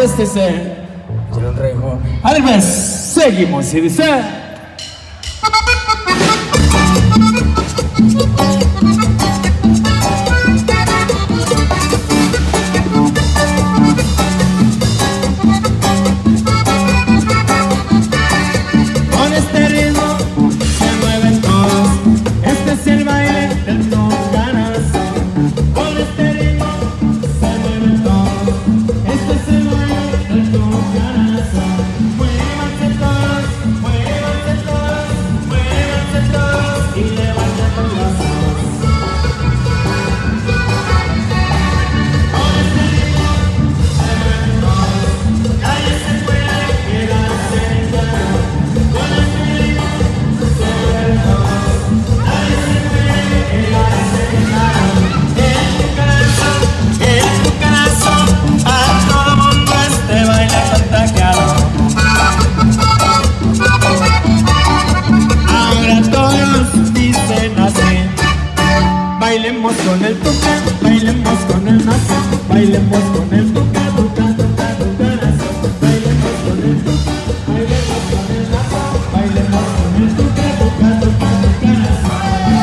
este ser, yo lo traigo. A ver, pues, seguimos y dice. Con este ritmo se mueven todos, este es el baile del tocanazo. Con este ritmo se mueven todos, este es el baile del tocanazo. Muévanse todos, muévanse todos, muévanse todos y levanten los brazos. Con este ritmo se mueven todos, nadie se puede quedar sentado. Con este ritmo se mueven todos, nadie se puede quedar sentado. En tu corazón, a todo mundo este baile contagiado. Ahora todos dicen así: bailemos con el tuca, bailemos con el nazo, bailemos con el tuca, tuca, tuca, tucanazo. Bailemos con el tuca, bailemos con el nazo, bailemos con el tuca, tuca, tuca, tucanazo.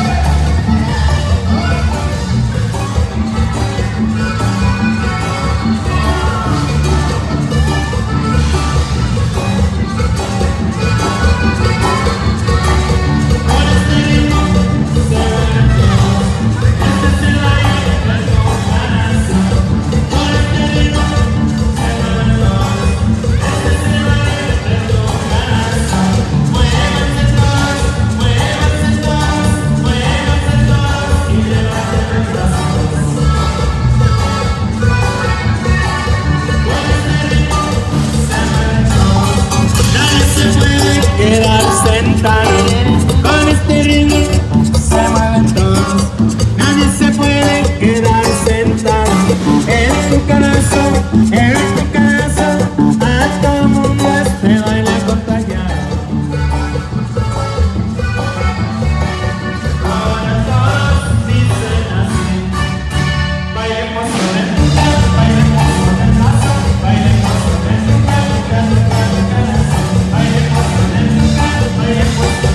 Con este ritmo se mueven todos, este es el baile del tocanazo. Con este ritmo se mueven todos, este es el baile del tocanazo. Muévanse todos, muévanse todos, muévanse todos y levanten los brazos. Con este ritmo se mueven todos, nadie se puede quedar sentado. Con este ritmo se mueven todos, nadie se puede quedar sentado. En tu corazón, a todo mundo este baile contagiado. Ahora todos dicen así: bailemos con el tuca, bailemos con el nazo, bailemos con el tuca, tuca, tuca, tucanazo. Bailemos con el tuca, bailemos con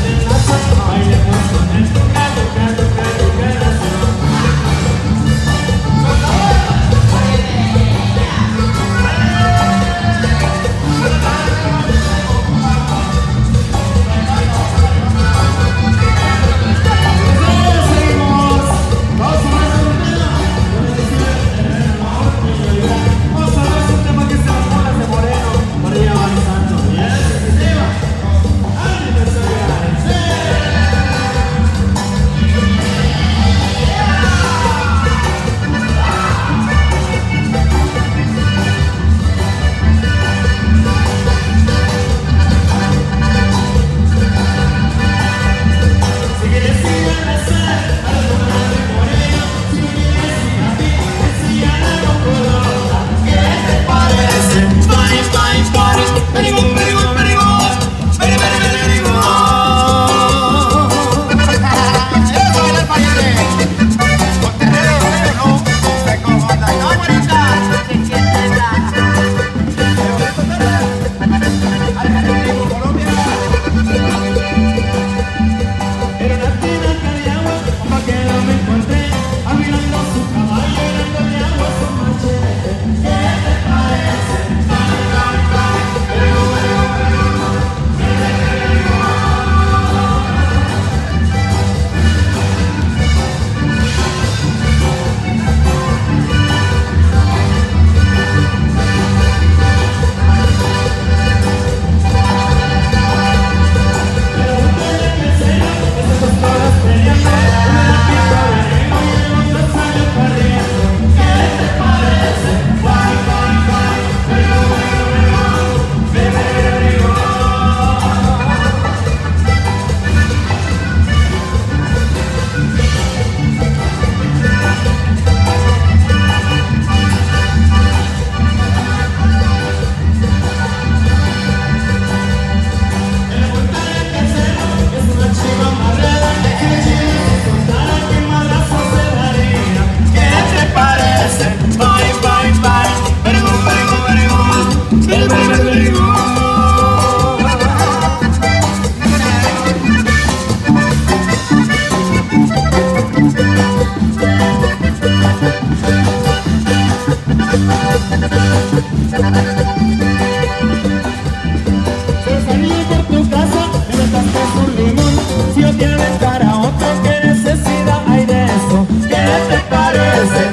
Se salí por tu casa, me besaste un limón. Si yo te aventara a otro, ¿qué necesidad hay de eso? ¿Qué te parece?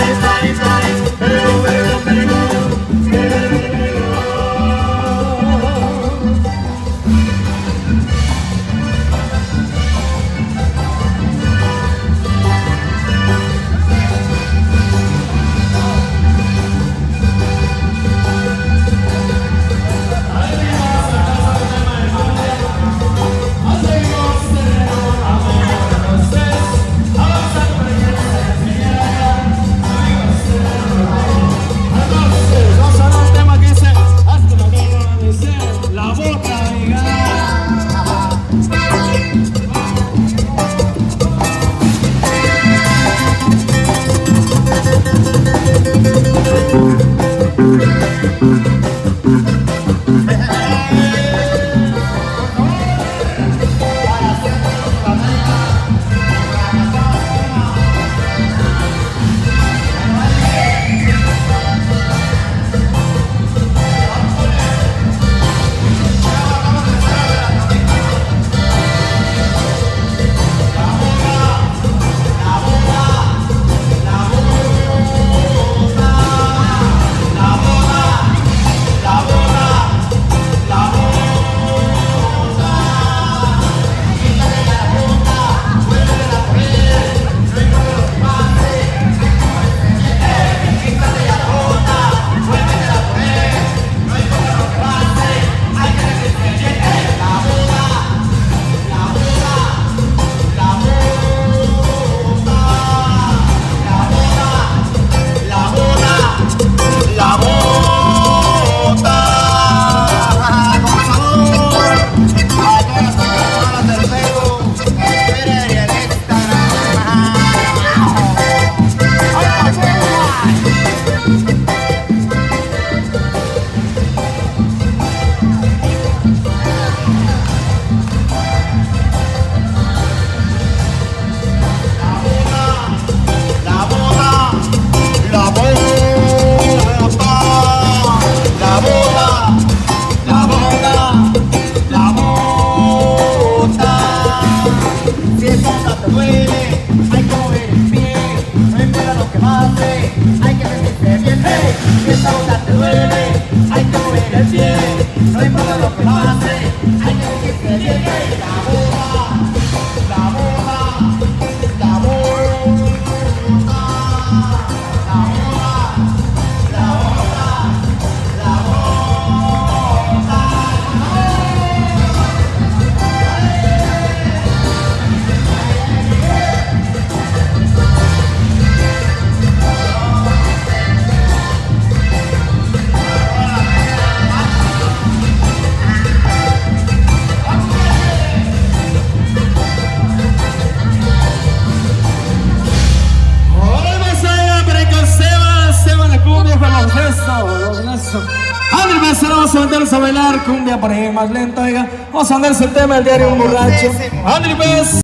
Vamos a meternos a bailar cumbia por ahí más lento, oiga. Vamos a andarse el tema del diario un borracho. Ándale pues.